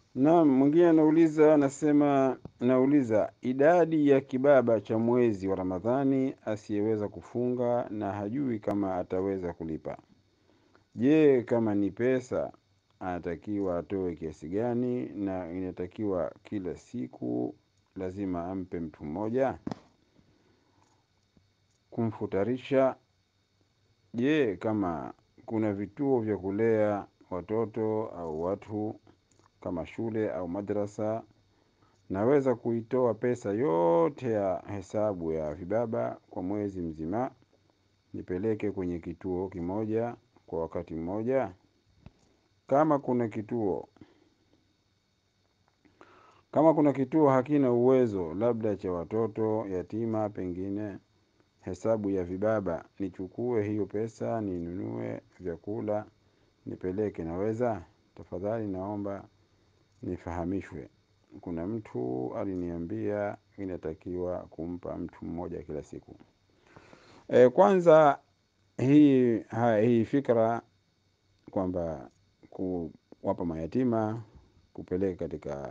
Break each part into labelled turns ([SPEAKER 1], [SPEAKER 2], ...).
[SPEAKER 1] Naam, mwingine nauliza idadi ya kibaba cha mwezi wa Ramadhani asiyeweza kufunga na hajui kama ataweza kulipa. Je, kama ni pesa anatakiwa atoe kiasi gani na inatakiwa kila siku lazima ampe mtu mmoja? Kumfuturisha. Je, kama kuna vituo vya kulea watoto au watu kama shule au madrasa, naweza kuitoa pesa yote ya hesabu ya vibaba kwa mwezi mzima nipeleke kwenye kituo kimoja kwa wakati mmoja? Kama kuna kituo hakina uwezo, labda cha watoto yatima, pengine hesabu ya vibaba, nichukue hiyo pesa ninunue vyakula nipeleke, naweza? Tafadhali naomba nifahamishwe. Kuna mtu aliniambia inatakiwa kumpa mtu mmoja kila siku. Kwanza hii fikra kwamba kuwapa mayatima, kupeleka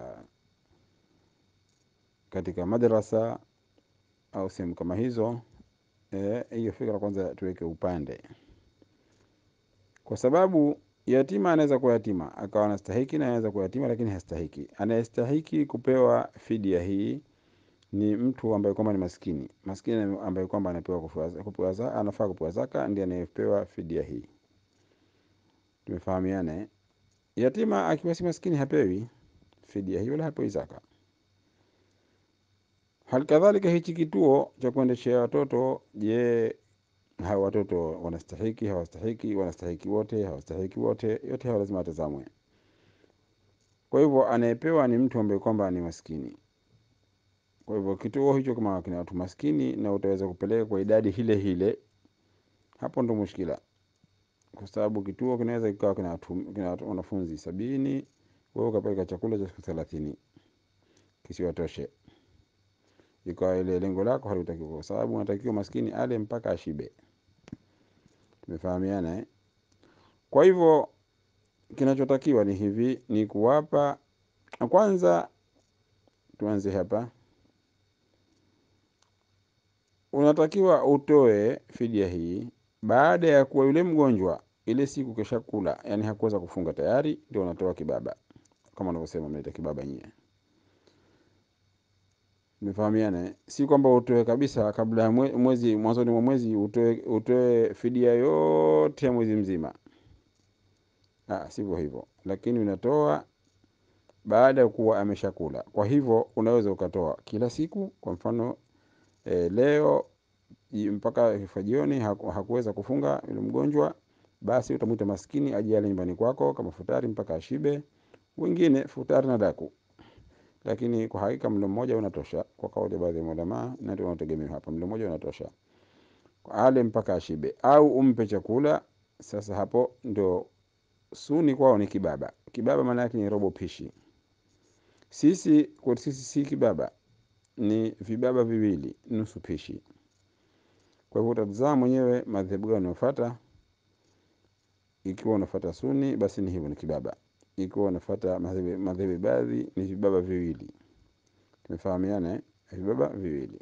[SPEAKER 1] katika madrasa au sehemu kama hizo, hiyo fikra kwanza tuweke upande. Kwa sababu yatima anaweza kuwa yatima akawa anastahiki, na anaweza kuwa yatima lakini hastahiki. Anayestahiki kupewa fidia hii ni mtu ambaye kwamba ni maskini. Maskini ambaye kwamba anafaa kupewa zaka, ndiye anayepewa fidia hii. Tumefahamiana? Yatima akiwa si maskini hapewi fidia hii wala hapewi zaka. Halikadhalika hichi kituo cha kuendeshea watoto, je, hawa watoto wanastahiki, hawastahiki, wanastahiki wote, hawastahiki wote? Yote hayo lazima atazamwe. Kwa hivyo anayepewa ni mtu ambaye kwamba ni maskini. Kwa hivyo kituo hicho kama kina watu maskini na utaweza kupeleka kwa idadi hile, hapo ndo mushkila. Kwa sababu kituo kinaweza kikawa kina wanafunzi 70, wewe ukapeleka chakula cha siku 30 kisiwatoshe. Ikawa ile lengo lako halitaki, kwa sababu unatakiwa maskini ale mpaka ashibe. Tumefahamiana? Kwa hivyo kinachotakiwa ni hivi, ni kuwapa. Kwanza tuanze hapa. Unatakiwa utoe fidia hii baada ya kuwa yule mgonjwa ile siku kesha kula, yani hakuweza kufunga tayari, ndio unatoa kibaba. Kama unavyosema mnaita kibaba nyie. Mfahamiane? Si kwamba utoe kabisa kabla ya mwezi, mwanzoni mwa mwezi utoe fidia yote ya mwezi mzima. Sivyo hivyo. Lakini unatoa baada ya kuwa ameshakula. Kwa hivyo unaweza ukatoa kila siku. Kwa mfano leo mpaka jioni hakuweza kufunga yule mgonjwa, basi utamuita maskini aje ale nyumbani kwako kama futari mpaka ashibe. Wengine futari na daku. Lakini kwa hakika mlo mmoja unatosha kwa kauli baadhi ya ulama, na ndio unategemewa hapa, mlo mmoja unatosha. Ale mpaka ashibe au umpe chakula. Sasa hapo ndio suni kwao ni kibaba. Kibaba maana yake ni robo pishi. Sisi si kibaba, ni vibaba viwili nusu pishi. Kwa hivyo utazama mwenyewe madhehebu gani unafuata. Ikiwa unafuata suni, basi ni hivyo, ni kibaba. Ikiwa unafuata madhehebu baadhi, ni vibaba viwili. Tumefahamiana? Vibaba viwili.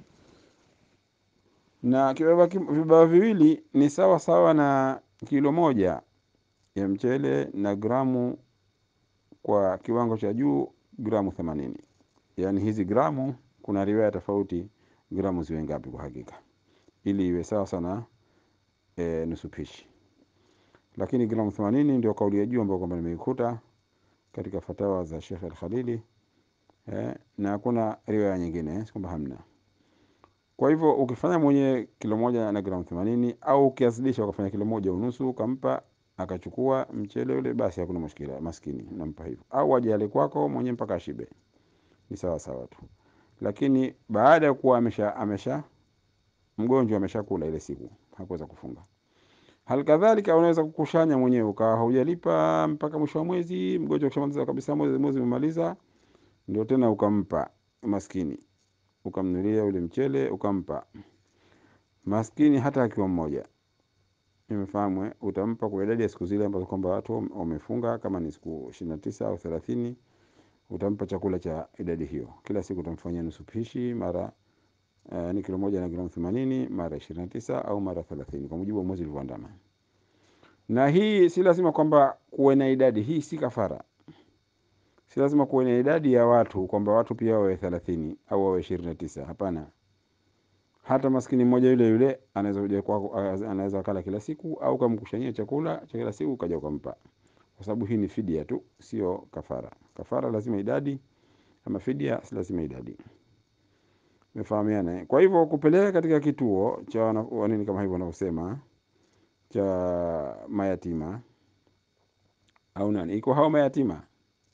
[SPEAKER 1] Na vibaba viwili ni sawa sawa na kilo moja ya mchele na gramu, kwa kiwango cha juu gramu 80. Yani hizi gramu kuna riwaya tofauti gramu ziwe ngapi kwa hakika, ili iwe sawa sana nusu pishi. Lakini gramu 80 ndio kauli ya juu ambayo kwamba nimeikuta katika fatawa za Sheikh Al-Khalili, na kuna riwaya nyingine kwamba hamna. Kwa hivyo ukifanya mwenye kilo moja na gramu 80 au ukiazidisha ukafanya kilo moja unusu ukampa akachukua mchele ule, basi hakuna mushkila, maskini nampa hivyo. Au aje ale kwako mwenye mpaka ashibe, ni sawa sawa tu. Lakini baada ya kuwa mgonjwa ameshakula ile siku, hakuweza kufunga. Halikadhalika unaweza kukushanya mwenyewe ukawa hujalipa mpaka mwisho wa mwezi, mgonjwa kishamaliza kabisa mwezi umemaliza, ndio tena ukampa maskini, ukamnunulia ule mchele ukampa maskini, hata akiwa mmoja. Nimefahamu? Utampa kwa idadi ya siku zile ambazo kwamba watu wamefunga, kama ni siku 29 au 30, utampa chakula cha idadi hiyo. Kila siku utamfanyia nusu pishi, mara ni kilo 1 na gramu 80, mara 29 au mara 30 kwa mujibu wa mwezi ulivyoandama. Na hii si lazima kwamba kuwe na idadi, hii si kafara. Si lazima kuwe na idadi ya watu kwamba watu pia wawe 30 au wawe 29. Hapana. Hata maskini mmoja yule yule anaweza kuja kwako, anaweza kula kila siku, au kumkushanyia chakula cha kila siku kaja kumpa, kwa sababu hii ni fidia tu, sio kafara. Kafara lazima idadi, ama fidia si lazima idadi. Mefahamiana? Kwa hivyo kupeleka katika kituo cha nini kama hivyo wanavyosema cha mayatima au nani, iko hao mayatima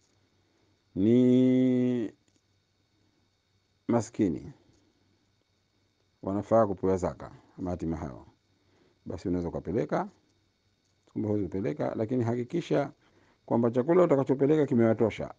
[SPEAKER 1] ni maskini, wanafaa kupewa zaka mayatima hao, basi unaweza kupeleka. Kumbe huwezi kupeleka, lakini hakikisha kwamba chakula utakachopeleka kimewatosha.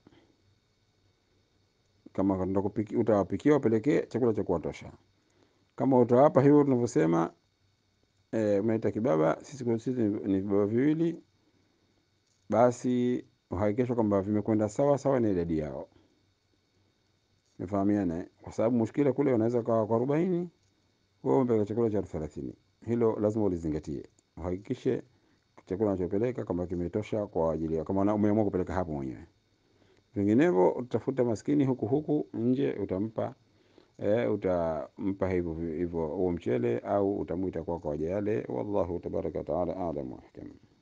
[SPEAKER 1] Kama utawapikia wapelekee chakula cha kuwatosha. Kama utawapa hivyo tunavyosema, unaita kibaba, sisi ni vibaba viwili, basi uhakikisha kwamba vimekwenda sawa sawa na idadi yao. Mfahamiane? Kwa sababu mushkila kule unaweza kwa 40, wewe umepeleka chakula cha 30. Hilo lazima ulizingatie. Uhakikishe chakula unachopeleka kama kimetosha kwa ajili ya, kama umeamua kupeleka hapo mwenyewe. Vinginevyo utafuta maskini huku nje, utampa hivyo huo mchele, au utamuita kwa waja yale. Wallahu tabaraka wa taala a'lam wa ahkam.